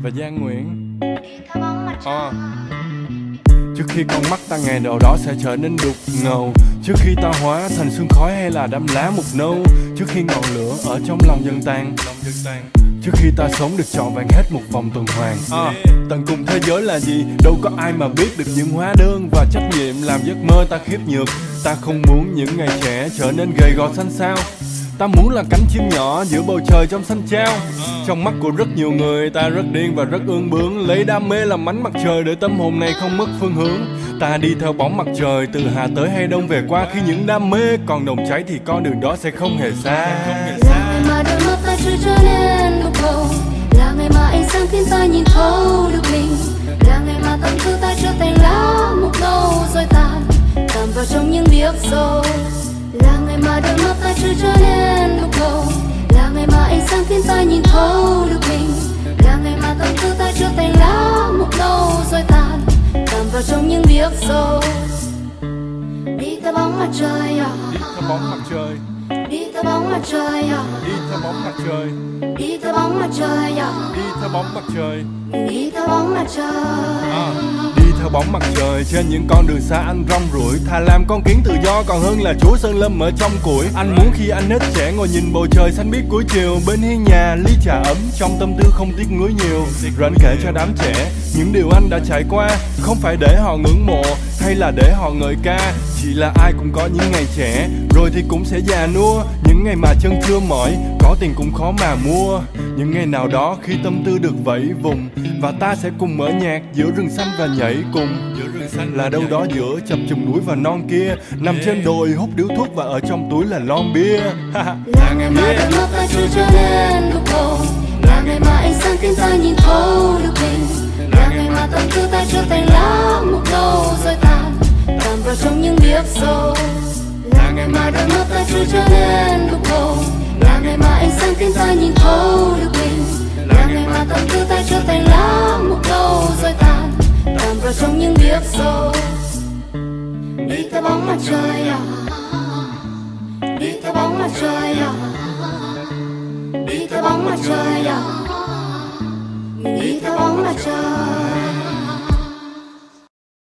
và Giang Nguyễn. Trước khi con mắt ta ngày nào đó sẽ trở nên đục ngầu, trước khi ta hóa thành sương khói hay là đám lá mục nâu, trước khi ngọn lửa ở trong lòng dần tan, trước khi ta sống được trọn vẹn hết một vòng tuần hoàn. Tận cùng thế giới là gì? Đâu có ai mà biết được những hóa đơn và trách nhiệm làm giấc mơ ta khiếp nhược. Ta không muốn những ngày trẻ trở nên gầy gò xanh xao. Ta muốn là cánh chim nhỏ giữa bầu trời trong xanh trao. Trong mắt của rất nhiều người ta rất điên và rất ương bướng, lấy đam mê làm ánh mặt trời để tâm hồn này không mất phương hướng. Ta đi theo bóng mặt trời từ Hà tới hay Đông về qua, khi những đam mê còn nồng cháy thì con đường đó sẽ không hề xa. Là ngày mà đôi mắt ta chưa trở nên đục ngầu, là ngày mà ánh sáng khiến ta nhìn thấu được mình, là ngày mà tâm tư ta trở thành lá mục nâu rồi tàn vào trong những điệp sâu. Là ngày mà đôi mắt ta chưa trở nên đục ngầu, là ngày mà ánh sáng khiến ta nhìn thấu được mình, là ngày mà tâm tư ta trở thành lá mục nâu rồi tàn vào trong những điệp sâu. Đi theo bóng mặt trời, đi theo bóng mặt trời, đi theo bóng mặt trời, đi theo bóng mặt trời, đi theo bóng mặt trời, đi theo bóng mặt trời, đi theo bóng mặt trời. Đi theo bóng mặt trời trên những con đường xa anh rong ruổi, thà làm con kiến tự do còn hơn là chúa sơn lâm ở trong củi. Anh muốn khi anh hết trẻ ngồi nhìn bầu trời xanh biếc cuối chiều, bên hiên nhà ly trà ấm trong tâm tư không tiếc nuối nhiều. Rồi anh kể cho đám trẻ những điều anh đã trải qua, không phải để họ ngưỡng mộ hay là để họ ngợi ca, chỉ là ai cũng có những ngày trẻ rồi thì cũng sẽ già nua. Những ngày mà chân chưa mỏi, có tiền cũng khó mà mua. Những ngày nào đó khi tâm tư được vẫy vùng, và ta sẽ cùng mở nhạc giữa rừng xanh và nhảy cùng. Là đâu đó giữa chập trùng núi và non kia, nằm trên đồi hút điếu thuốc và ở trong túi là lon bia. Là ngày mà đôi mắt ta chưa trở nên đục ngầu, là ngày mà ánh sáng khiến ta nhìn thấu được mình, là ngày mà tâm tư ta trở thành lá mục nâu rồi tàn vào trong những điệp sâu. Là ngày mà đôi mắt ta chưa trở nên đục ngầu, là ngày mà ánh sáng khiến ta nhìn thấu được mình, là ngày mà tâm tư ta trở thành lá mục nâu rồi tàn vào trong những điệp sâu. Đi theo bóng mặt trời, đi theo bóng mặt trời, đi theo bóng mặt trời.